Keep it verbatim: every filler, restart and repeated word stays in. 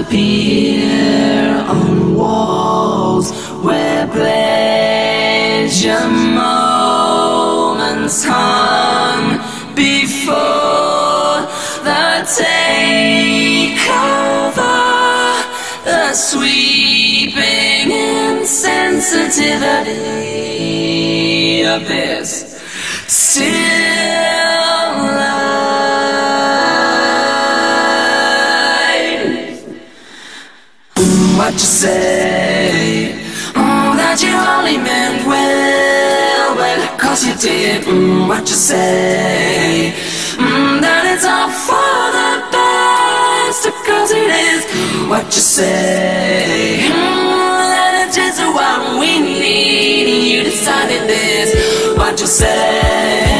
appear on walls where pleasure moments hung before the takeover, the sweeping insensitivity of this still life. What you say? Oh, that you only meant well, well, cause you did. Mm, what you say? Mm, that it's all for the best, cause it is. What you say? Mm, that it's just what we need. You decided this. What you say?